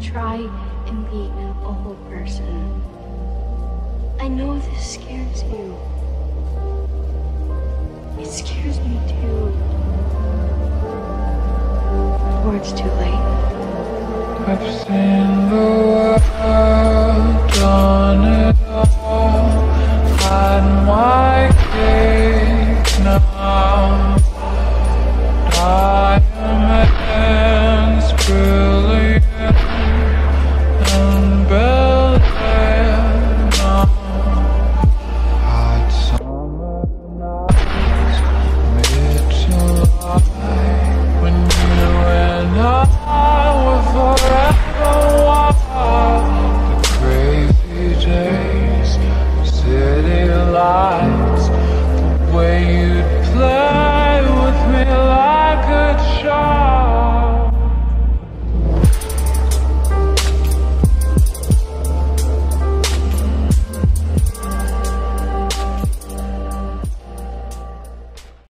try and be a whole person. I know this scares you. It scares me too. Or it's too late. I've seen the world on it.